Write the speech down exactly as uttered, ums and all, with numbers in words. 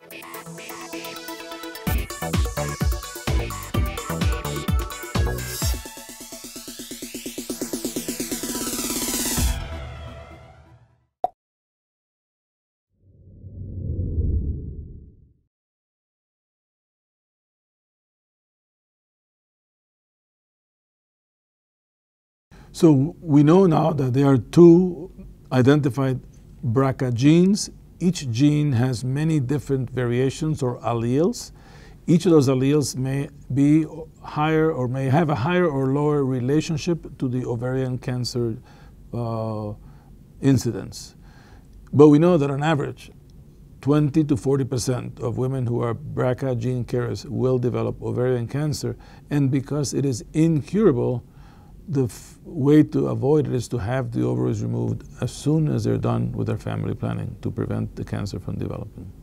So we know now that there are two identified B R C A genes. Each gene has many different variations or alleles. Each of those alleles may be higher or may have a higher or lower relationship to the ovarian cancer uh, incidence. But we know that on average, twenty to forty percent of women who are B R C A gene carriers will develop ovarian cancer. And because it is incurable, the f way to avoid it is to have the ovaries removed as soon as they're done with their family planning to prevent the cancer from developing.